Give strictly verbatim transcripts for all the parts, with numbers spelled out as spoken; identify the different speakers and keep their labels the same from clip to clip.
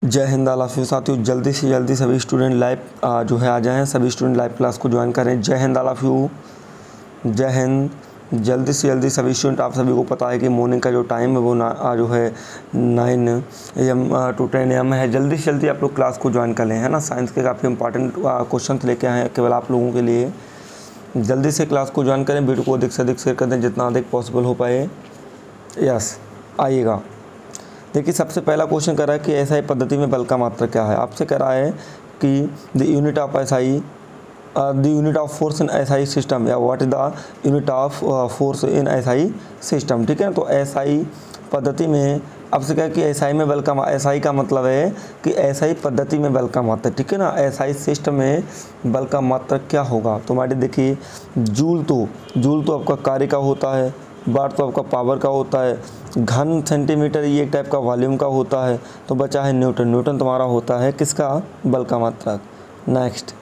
Speaker 1: जय Hind all of you साथियों, जल्दी से जल्दी सभी स्टूडेंट लाइव जो है आ जाएं, सभी स्टूडेंट लाइव क्लास को ज्वाइन करें। जय हिंद ऑल ऑफ यू, जय हिंद। जल्दी से जल्दी सभी स्टूडेंट, आप सभी को पता है कि मॉर्निंग का जो टाइम है वो ना जो है nine A M to ten A M है। जल्दी से जल्दी आप लोग क्लास को ज्वाइन कर लें, है ना। साइंस के काफ़ी इंपॉर्टेंट क्वेश्चन लेके आए हैं केवल आप लोगों के लिए। जल्दी से क्लास को ज्वाइन करें, वीडियो को अधिक से अधिक शेयर कर दें जितना अधिक पॉसिबल हो पाए। यस, आइएगा। देखिए, सबसे पहला क्वेश्चन कर रहा है कि एसआई पद्धति में बल का मात्रक क्या है। आपसे कह रहा है कि the unit of SI the unit of force in SI system, या what is the unit of force in SI system. ठीक है, तो एसआई पद्धति में आपसे क्या कि एसआई में बल का एसआई का मतलब है कि एसआई पद्धति में बल का मात्रक, ठीक है ना। एसआई सिस्टम में बल का मात्रक क्या होगा। तो हमारे देखिए, जूल तो जूल तो आपका कार्य का होता है, वाट तो आपका पावर का होता है, घन सेंटीमीटर ये एक टाइप का वॉल्यूम का होता है, तो बचा है न्यूटन। न्यूटन तुम्हारा होता है किसका, बल का मात्रक। नेक्स्ट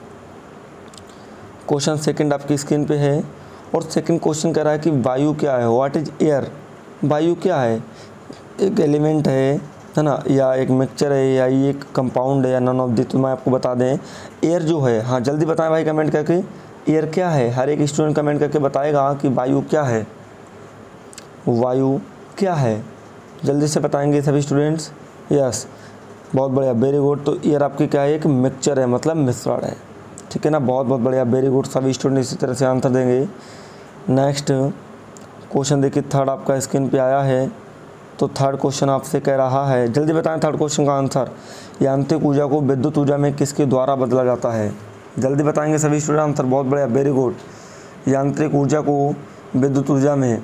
Speaker 1: क्वेश्चन सेकंड आपकी स्क्रीन पे है, और सेकंड क्वेश्चन कह रहा है कि वायु क्या है, व्हाट इज एयर। वायु क्या है, एक एलिमेंट है है ना, या एक मिक्सचर है, या ये एक कंपाउंड है, या नन ऑफ दिस। तो मैं आपको बता दें, एयर जो है, हाँ जल्दी बताएं भाई कमेंट करके, एयर क्या है। हर एक स्टूडेंट कमेंट करके बताएगा कि वायु क्या है, वायु क्या है। जल्दी से बताएंगे सभी स्टूडेंट्स। यस, बहुत बढ़िया, वेरी गुड। तो एयर आपकी क्या है, एक मिक्सचर है, मतलब मिश्रण है, ठीक है ना। बहुत बहुत बढ़िया, वेरी गुड। सभी स्टूडेंट इसी तरह से आंसर देंगे। नेक्स्ट क्वेश्चन देखिए, थर्ड आपका स्क्रीन पे आया है। तो थर्ड क्वेश्चन आपसे कह रहा है, जल्दी बताएं थर्ड क्वेश्चन का आंसर। यांत्रिक ऊर्जा को विद्युत ऊर्जा में किसके द्वारा बदला जाता है। जल्दी बताएंगे सभी स्टूडेंट आंसर। बहुत बढ़िया, वेरी गुड। यांत्रिक ऊर्जा को विद्युत ऊर्जा में,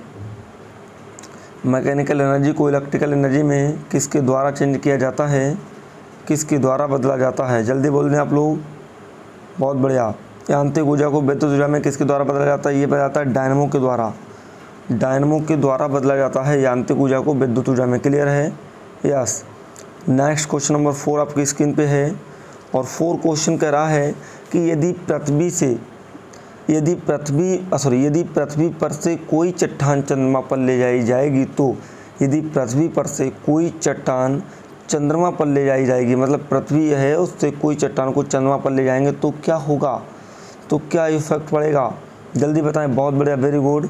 Speaker 1: मैकेनिकल एनर्जी को इलेक्ट्रिकल एनर्जी में किसके द्वारा चेंज किया जाता है, किसके द्वारा बदला जाता है। जल्दी बोल दें आप लोग। बहुत बढ़िया। यांत्रिक ऊर्जा को विद्युत ऊर्जा में किसके द्वारा बदला जाता है, ये बदला जाता है डायनमो के द्वारा। डायनमो के द्वारा बदला जाता है यांत्रिक ऊर्जा को विद्युत ऊर्जा में। क्लियर है। Yes. Next question number four आपकी स्क्रीन पे है, और फोर क्वेश्चन कह रहा है कि यदि पृथ्वी से यदि पृथ्वी सॉरी यदि पृथ्वी पर से कोई चट्टान चंद्रमा पर ले जाई जाएगी, तो यदि पृथ्वी पर से कोई चट्टान चंद्रमा पर ले जाई जाएगी, मतलब पृथ्वी है उससे कोई चट्टान को चंद्रमा पर ले जाएंगे, तो क्या होगा, तो क्या इफेक्ट पड़ेगा। जल्दी बताएं। बहुत बढ़िया, वेरी गुड।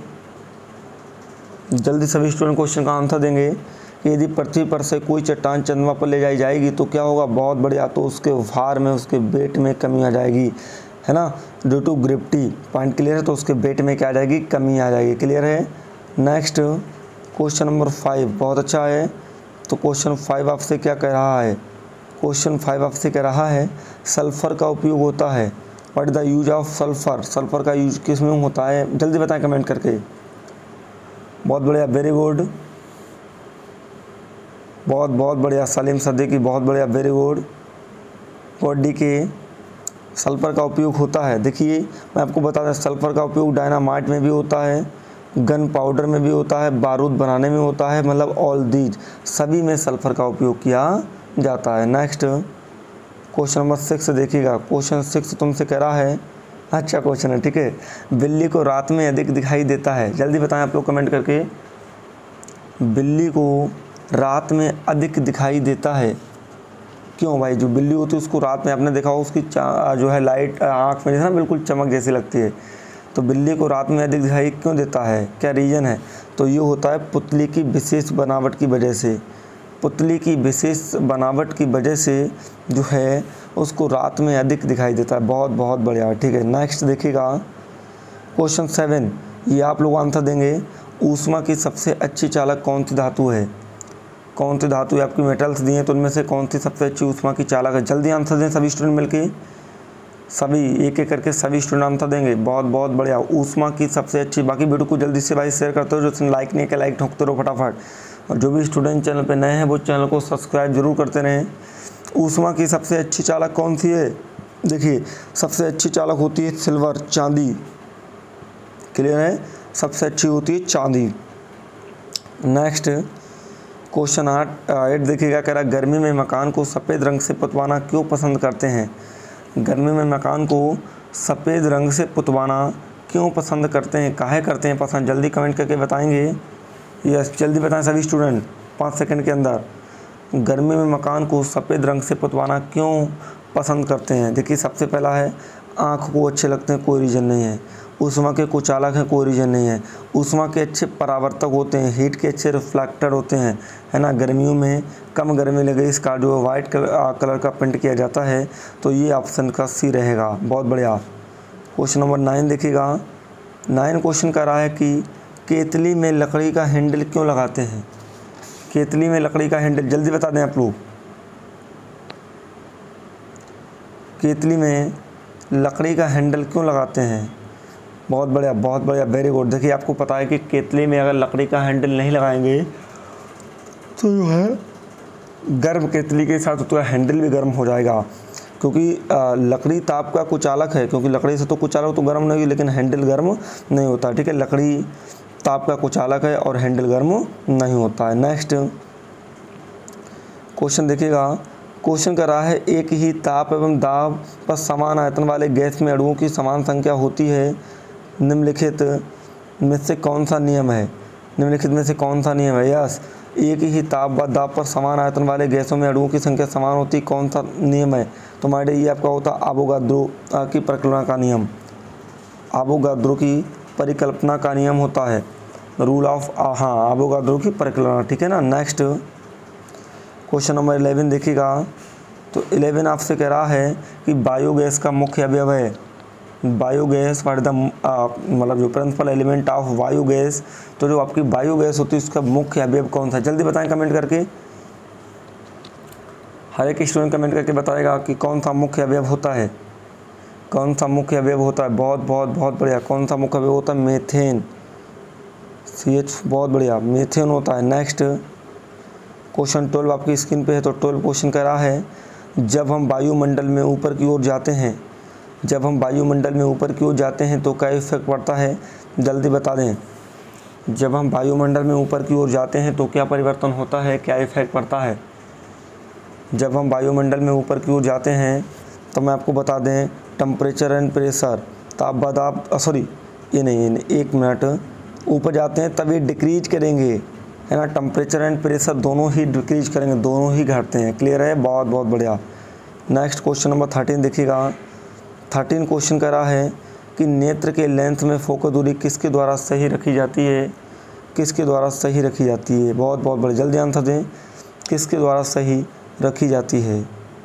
Speaker 1: जल्दी सभी स्टूडेंट क्वेश्चन का आंसर देंगे कि यदि पृथ्वी पर से कोई चट्टान चंद्रमा पर ले जाई जाएगी तो क्या होगा। बहुत बढ़िया। तो उसके भार में, उसके वेट में कमी आ जाएगी, है ना। Due to gravity, point clear है। तो उसके वेट में क्या आ जाएगी, कमी आ जाएगी। क्लियर है। नेक्स्ट क्वेश्चन नंबर फाइव, बहुत अच्छा है। तो क्वेश्चन फाइव आपसे क्या कह रहा है, क्वेश्चन फाइव आपसे कह रहा है सल्फर का उपयोग होता है। What is the use of sulphur. Sulphur का यूज किस में होता है, जल्दी बताएं कमेंट करके। बहुत बढ़िया, वेरी गुड। बहुत बहुत बढ़िया सलीम सद्दीकी, बहुत बढ़िया, वेरी गुड। बॉडी के सल्फर का उपयोग होता है। देखिए, मैं आपको बता दें, सल्फर का उपयोग डायनामाइट में भी होता है, गन पाउडर में भी होता है, बारूद बनाने में होता है, मतलब ऑल दीज सभी में सल्फर का उपयोग किया जाता है। नेक्स्ट क्वेश्चन नंबर सिक्स देखिएगा। क्वेश्चन सिक्स तुमसे कह रहा है, अच्छा क्वेश्चन है, ठीक है। बिल्ली को रात में अधिक दिखाई देता है। जल्दी बताएं आप लोग कमेंट करके। बिल्ली को रात में अधिक दिखाई देता है, क्यों भाई। जो बिल्ली होती है उसको रात में आपने देखा हो, उसकी जो है लाइट आँख में जैसे ना बिल्कुल चमक जैसी लगती है। तो बिल्ली को रात में अधिक दिखाई क्यों देता है, क्या रीज़न है। तो ये होता है पुतली की विशेष बनावट की वजह से। पुतली की विशेष बनावट की वजह से जो है उसको रात में अधिक दिखाई देता है। बहुत बहुत बढ़िया, ठीक है। नेक्स्ट देखिएगा क्वेश्चन सेवन, ये आप लोग आंसर देंगे। ऊष्मा की सबसे अच्छी चालक कौन सी धातु है। कौन सी धातु है, आपकी मेटल्स दी हैं, तो उनमें से कौन सी सबसे अच्छी ऊष्मा की चालक है। जल्दी आंसर दें सभी स्टूडेंट मिलके, सभी एक एक करके सभी स्टूडेंट आंसर देंगे। बहुत बहुत बढ़िया, ऊष्मा की सबसे अच्छी। बाकी वीडियो को जल्दी से भाई शेयर करते हो, जो लाइक नहीं किया लाइक ठोकते रहो फटाफट, और जो भी स्टूडेंट चैनल पे नए हैं वो चैनल को सब्सक्राइब जरूर करते रहें। ऊष्मा की सबसे अच्छी चालक कौन सी है, देखिए सबसे अच्छी चालक होती है सिल्वर, चांदी। क्लियर है, सबसे अच्छी होती है चांदी। नेक्स्ट क्वेश्चन आठ एट देखिएगा, कह रहा है गर्मी में मकान को सफ़ेद रंग से पुतवाना क्यों पसंद करते हैं। गर्मी में मकान को सफ़ेद रंग से पुतवाना क्यों पसंद करते हैं, काहे करते हैं पसंद। जल्दी कमेंट करके बताएंगे। यस, जल्दी बताएं सभी स्टूडेंट, पाँच सेकंड के अंदर। गर्मी में मकान को सफ़ेद रंग से पुतवाना क्यों पसंद करते हैं? देखिए सबसे पहला है आँख को अच्छे लगते हैं, कोई रीज़न नहीं है। ऊष्मा के कुचालक हैं, कोई रीज़न नहीं है। ऊष्मा के अच्छे परावर्तक होते हैं, हीट के अच्छे रिफ्लेक्टर होते हैं, है ना। गर्मियों में कम गर्मी लगे इसका जो वाइट कलर, कलर का पेंट किया जाता है, तो ये ऑप्शन का सी रहेगा। बहुत बढ़िया। क्वेश्चन नंबर नाइन देखिएगा। नाइन क्वेश्चन कर रहा है कि केतली में लकड़ी का हैंडल क्यों लगाते हैं? केतली में लकड़ी का हैंडल, जल्दी बता दें आप लोग। केतली में लकड़ी का हैंडल क्यों लगाते हैं? बहुत बढ़िया, बहुत बढ़िया, वेरी गुड। देखिए आपको पता है कि केतली में अगर लकड़ी का हैंडल नहीं लगाएंगे तो जो है गर्म केतली के साथ उसका हैंडल भी गर्म हो जाएगा, क्योंकि लकड़ी ताप का कुचालक है। क्योंकि लकड़ी से तो कुचालक तो गर्म नहीं, लेकिन हैंडल गर्म नहीं होता। ठीक है, लकड़ी ताप का कुचालक है और हैंडल गर्म नहीं होता है। नेक्स्ट क्वेश्चन देखिएगा। क्वेश्चन कर रहा है एक ही ताप एवं दाब पर समान आयतन वाले गैस में अणुओं की समान संख्या होती है। निम्नलिखित में से कौन सा नियम है? निम्नलिखित में से कौन सा नियम है? यस, एक ही ताप व दाब पर समान आयतन वाले गैसों में अणुओं की संख्या समान होती, कौन सा नियम है? तो हमारे ये आपका होता अवोगाद्रो की परिकल्पना का नियम। अवोगाद्रो की परिकल्पना का नियम होता है, रूल ऑफ, हाँ, अवोगाद्रो की परिकल्पना। ठीक है ना। नेक्स्ट क्वेश्चन नंबर इलेवन देखिएगा। तो इलेवन आपसे कह रहा है कि बायोगैस का मुख्य अवयव है। बायोगैस व्हाट द मतलब जो प्रिंसिपल एलिमेंट ऑफ बायोगैस, तो जो आपकी बायोगैस होती है उसका मुख्य अवयव कौन सा? जल्दी बताएं कमेंट करके। हर एक स्टूडेंट कमेंट करके बताएगा कि कौन सा मुख्य अवयव होता है, कौन सा मुख्य अवयव होता है। बहुत बहुत बहुत बढ़िया। कौन सा मुख्य अवयव होता है? मीथेन, सी एच, बहुत बढ़िया, मीथेन होता है। नेक्स्ट क्वेश्चन ट्वेल्व आपकी स्क्रीन पे है। तो ट्वेल्व क्वेश्चन कह रहा है जब हम वायुमंडल में ऊपर की ओर जाते हैं, जब हम वायुमंडल में ऊपर की ओर जाते हैं तो क्या इफेक्ट पड़ता है? जल्दी बता दें। जब हम वायुमंडल में ऊपर की ओर जाते हैं तो क्या परिवर्तन होता है, क्या इफेक्ट पड़ता है? जब हम वायुमंडल में ऊपर की ओर जाते हैं तो मैं आपको बता दें टेम्परेचर एंड प्रेशर, ताप बदाब, सॉरी ये नहीं, ये नहीं, एक मिनट, ऊपर जाते हैं तभी डिक्रीज करेंगे, है ना। टेम्परेचर एंड प्रेशर दोनों ही डिक्रीज करेंगे, दोनों ही घटते हैं। क्लियर है? बहुत बहुत बढ़िया। नेक्स्ट क्वेश्चन नंबर थर्टीन देखिएगा। थर्टीन क्वेश्चन कर रहा है कि नेत्र के लेंस में फोकस दूरी किसके द्वारा सही रखी जाती है? किसके द्वारा सही रखी जाती है? बहुत बहुत बढ़िया, जल्दी आंसर दें। किसके द्वारा सही रखी जाती है?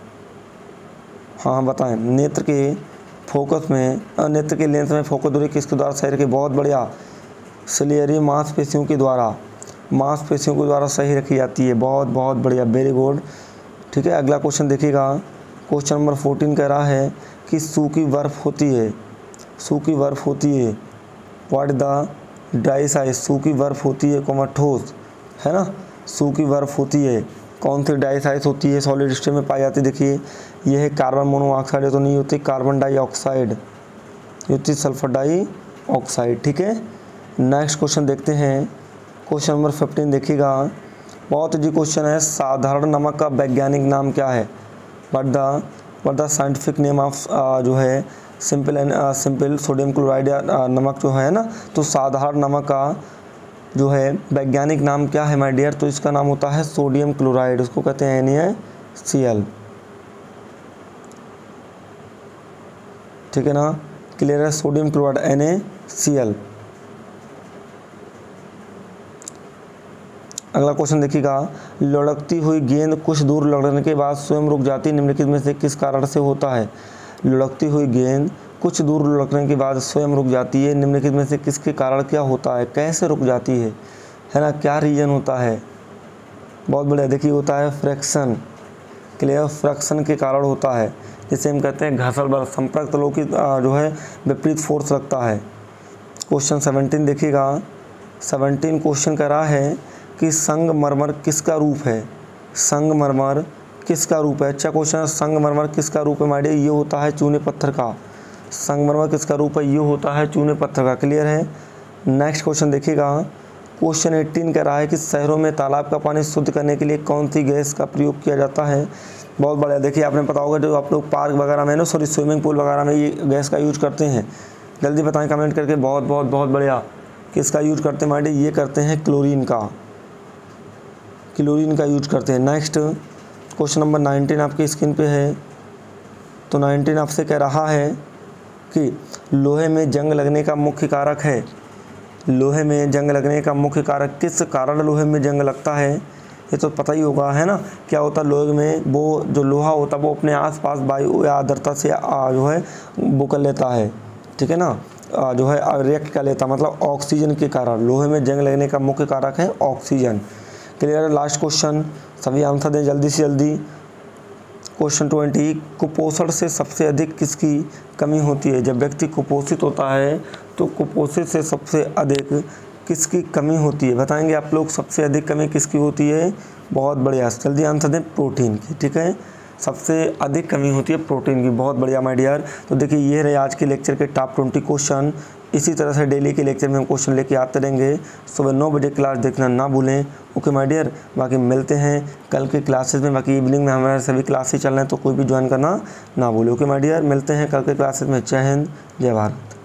Speaker 1: हाँ बताएं। नेत्र के फोकस में, नेत्र के लेंस में फोकस दूरी किसके द्वारा सही रखी? बहुत बढ़िया, सिलियरी मांसपेशियों के द्वारा, मांसपेशियों के द्वारा सही रखी जाती है। बहुत बहुत बढ़िया, वेरी गुड। ठीक है, अगला क्वेश्चन देखिएगा। क्वेश्चन नंबर फोर्टीन कह रहा है कि सूखी बर्फ़ होती है, सूखी बर्फ़ होती है, व्हाट द ड्राई साइज, सूखी बर्फ़ होती है कोमा ठोस, है ना। सूखी बर्फ़ होती है, कौन सी ड्राई साइज होती है? सॉलिड स्टेट में पाई जाती है। देखिए यह है कार्बन मोनोऑक्साइड, तो नहीं होती, कार्बन डाइऑक्साइड होती, सल्फर डाइऑक्साइड। ठीक है। नेक्स्ट क्वेश्चन देखते हैं। क्वेश्चन नंबर फिफ्टीन देखिएगा। बहुत जी क्वेश्चन है, साधारण नमक का वैज्ञानिक नाम क्या है? But the but the scientific name of जो है simple and simple sodium chloride या नमक जो है ना, तो साधारण नमक का जो है वैज्ञानिक नाम क्या है माय डियर? तो इसका नाम होता है सोडियम क्लोराइड, उसको कहते हैं एन ए सी एल। ठीक है ना, क्लियर है? Sodium chloride, N A C L. अगला क्वेश्चन देखिएगा। लुढ़कती हुई गेंद कुछ दूर लड़ने के बाद स्वयं रुक जाती है, निम्नलिखित में से किस कारण से होता है? लुढ़कती हुई गेंद कुछ दूर लुढ़कने के बाद स्वयं रुक जाती है, निम्नलिखित में से किसके कारण क्या होता है? कैसे रुक जाती है, है ना, क्या रीजन होता है? बहुत बढ़िया। देखिए होता है फ्रैक्शन, क्लियर, फ्रैक्शन के कारण होता है, जिसे हम कहते हैं घर्षण बल, संपर्क तलों की जो है विपरीत फोर्स लगता है। क्वेश्चन सेवनटीन देखिएगा। सेवनटीन क्वेश्चन कह रहा है कि संगमरमर किसका रूप है? संगमरमर किसका रूप है? अच्छा क्वेश्चन है, संगमरमर किसका रूप है माय डियर? ये होता है चूने पत्थर का। संगमरमर किसका रूप है? ये होता है चूने पत्थर का। क्लियर है? नेक्स्ट क्वेश्चन देखिएगा। क्वेश्चन एटीन कह रहा है कि शहरों में तालाब का पानी शुद्ध करने के लिए कौन सी गैस का प्रयोग किया जाता है? बहुत बढ़िया। देखिए आपने पता होगा जो आप लोग पार्क वगैरह में ना, सॉरी स्विमिंग पूल वगैरह में ये गैस का यूज करते हैं। जल्दी बताएं कमेंट करके। बहुत बहुत बहुत बढ़िया। किसका यूज करते हैं माय डियर? ये करते हैं क्लोरीन का। क्लोरीन का यूज करते हैं। नेक्स्ट क्वेश्चन नंबर नाइनटीन आपकी स्क्रीन पे है। तो नाइनटीन आपसे कह रहा है कि लोहे में जंग लगने का मुख्य कारक है। लोहे में जंग लगने का मुख्य कारक, किस कारण लोहे में जंग लगता है, ये तो पता ही होगा, है ना। क्या होता है लोहे में, वो जो लोहा होता है वो अपने आसपास वायु या आर्द्रता से आ, जो है वो कर लेता है, ठीक है ना, आ, जो है रिएक्ट कर लेता, मतलब ऑक्सीजन के कारण लोहे में जंग लगने का मुख्य कारक है ऑक्सीजन। क्लियर है। लास्ट क्वेश्चन, सभी आंसर दें जल्दी से जल्दी। क्वेश्चन ट्वेंटी, कुपोषण से सबसे अधिक किसकी कमी होती है। जब व्यक्ति कुपोषित होता है तो कुपोषित से सबसे अधिक किसकी कमी होती है, बताएंगे आप लोग। सबसे अधिक कमी किसकी होती है, बहुत बढ़िया, जल्दी आंसर दें, प्रोटीन की, ठीक है। सबसे अधिक कमी होती है प्रोटीन की, बहुत बढ़िया माय डियर। तो देखिए ये रहे आज के लेक्चर के टॉप ट्वेंटी क्वेश्चन। इसी तरह से डेली के लेक्चर में हम क्वेश्चन लेके आते रहेंगे। सुबह नौ बजे क्लास देखना ना भूलें, ओके माय डियर। बाकी मिलते हैं कल के क्लासेस में। बाकी इवनिंग में हमारे सभी क्लासेस चल रहे हैं, तो कोई भी ज्वाइन करना ना भूलें, ओके माय डियर। मिलते हैं कल के क्लासेस में। जय हिंद, जय भारत।